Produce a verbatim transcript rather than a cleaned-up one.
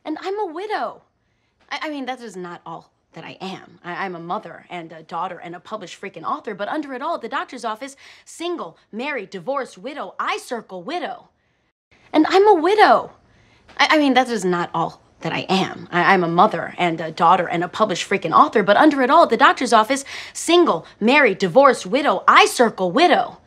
And I'm a widow. I, I mean, that is not all that I am. I, I'm a mother and a daughter and a published freaking author, but under it all, at the doctor's office, single, married, divorced, widow, I circle widow. And I'm a widow. I, I mean, that is not all that I am. I, I'm a mother and a daughter and a published freaking author, but under it all, at the doctor's office, single, married, divorced, widow, I circle widow.